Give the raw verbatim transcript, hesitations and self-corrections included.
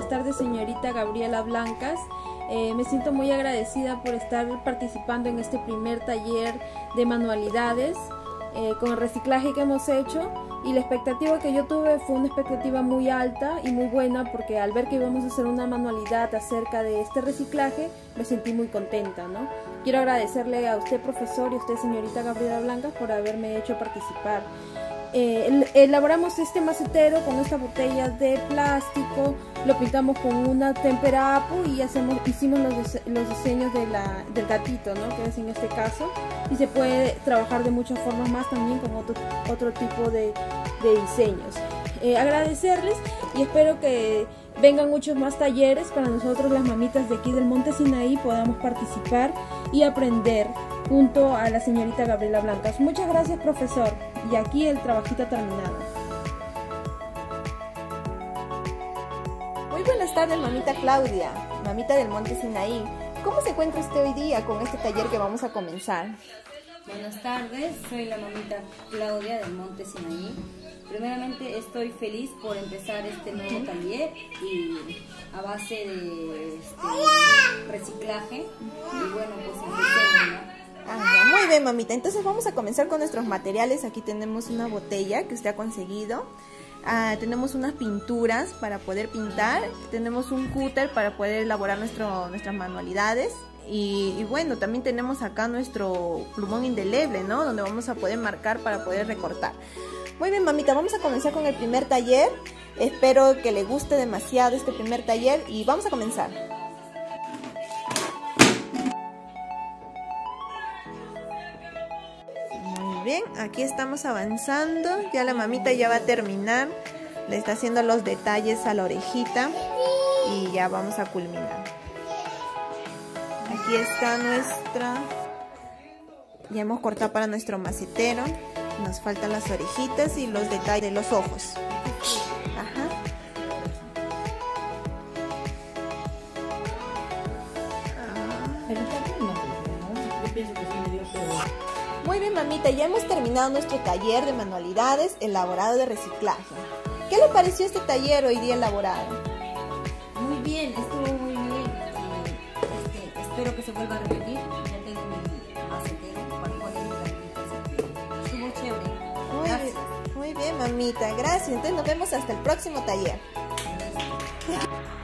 buenas tardes, señorita Gabriela Blancas. Eh, me siento muy agradecida por estar participando en este primer taller de manualidades eh, con el reciclaje que hemos hecho, y la expectativa que yo tuve fue una expectativa muy alta y muy buena, porque al ver que íbamos a hacer una manualidad acerca de este reciclaje me sentí muy contenta, ¿no? Quiero agradecerle a usted, profesor, y a usted, señorita Gabriela Blancas, por haberme hecho participar. Eh, elaboramos este macetero con esta botella de plástico, lo pintamos con una témpera apu y hacemos, hicimos los, dise los diseños de la, del gatito, ¿no? Que es en este caso, y se puede trabajar de muchas formas más también con otro, otro tipo de, de diseños. Eh, agradecerles y espero que vengan muchos más talleres para nosotros, las mamitas de aquí del Monte Sinaí, podamos participar y aprender junto a la señorita Gabriela Blancas. Muchas gracias, profesor, y aquí el trabajito terminado. Muy buenas tardes, mamita Claudia, mamita del Monte Sinaí. ¿Cómo se encuentra usted hoy día con este taller que vamos a comenzar? Buenas tardes, soy la mamita Claudia del Monte Sinaí. Primeramente estoy feliz por empezar este nuevo taller y a base de este, reciclaje y bueno, pues empecemos, ¿no? Ah, muy bien, mamita. Entonces vamos a comenzar con nuestros materiales. Aquí tenemos una botella que usted ha conseguido. Ah, tenemos unas pinturas para poder pintar. Tenemos un cúter para poder elaborar nuestro, nuestras manualidades. Y, y bueno, también tenemos acá nuestro plumón indeleble, ¿no? Donde vamos a poder marcar para poder recortar. Muy bien, mamita, vamos a comenzar con el primer taller. Espero que le guste demasiado este primer taller y vamos a comenzar. Bien, aquí estamos avanzando, ya la mamita ya va a terminar, le está haciendo los detalles a la orejita y ya vamos a culminar. Aquí está nuestra, ya hemos cortado para nuestro macetero, nos faltan las orejitas y los detalles de los ojos. Ajá. Muy bien, mamita, ya hemos terminado nuestro taller de manualidades elaborado de reciclaje. ¿Qué le pareció este taller hoy día elaborado? Muy bien, estuvo muy bien. Este, espero que se vuelva a repetir. Ya tengo mi macetero para poner mi. Estuvo chévere. Muy Gracias. Bien, muy bien, mamita, gracias. Entonces nos vemos hasta el próximo taller. Gracias.